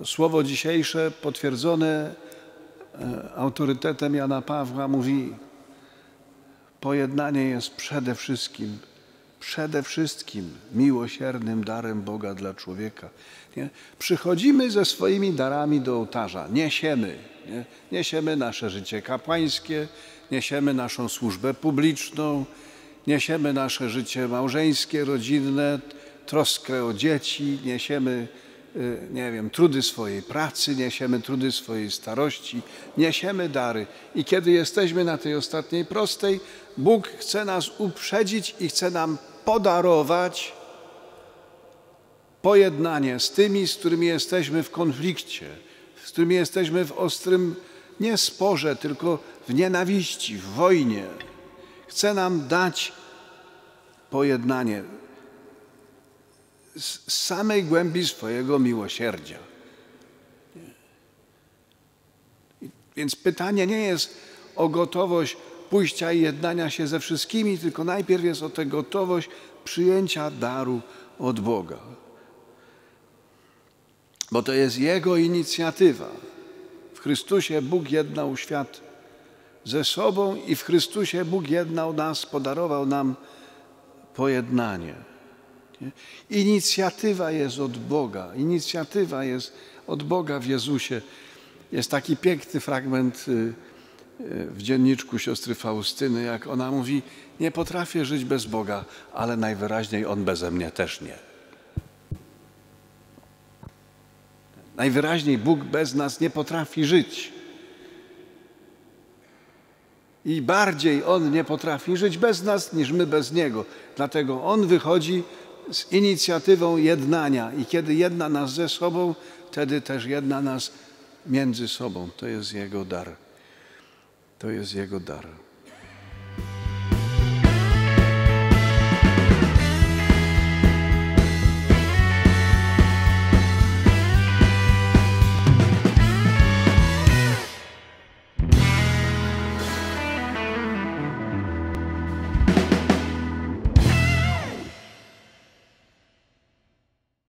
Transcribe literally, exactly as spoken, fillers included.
To słowo dzisiejsze, potwierdzone autorytetem Jana Pawła, mówi: pojednanie jest przede wszystkim, przede wszystkim miłosiernym darem Boga dla człowieka. Nie? Przychodzimy ze swoimi darami do ołtarza, niesiemy, nie? Niesiemy nasze życie kapłańskie, niesiemy naszą służbę publiczną, niesiemy nasze życie małżeńskie, rodzinne, troskę o dzieci, niesiemy, nie wiem, trudy swojej pracy, niesiemy trudy swojej starości, niesiemy dary. I kiedy jesteśmy na tej ostatniej prostej, Bóg chce nas uprzedzić i chce nam podarować pojednanie z tymi, z którymi jesteśmy w konflikcie, z którymi jesteśmy w ostrym nie sporze, tylko w nienawiści, w wojnie. Chce nam dać pojednanie z samej głębi swojego miłosierdzia. Więc pytanie nie jest o gotowość pójścia i jednania się ze wszystkimi, tylko najpierw jest o tę gotowość przyjęcia daru od Boga. Bo to jest Jego inicjatywa. W Chrystusie Bóg jednał świat ze sobą i w Chrystusie Bóg jednał nas, podarował nam pojednanie. Inicjatywa jest od Boga. Inicjatywa jest od Boga w Jezusie. Jest taki piękny fragment w dzienniczku siostry Faustyny, jak ona mówi: nie potrafię żyć bez Boga, ale najwyraźniej On beze mnie też nie. Najwyraźniej Bóg bez nas nie potrafi żyć. I bardziej On nie potrafi żyć bez nas, niż my bez Niego. Dlatego On wychodzi z inicjatywą jednania i kiedy jedna nas ze sobą, wtedy też jedna nas między sobą. To jest Jego dar. To jest Jego dar.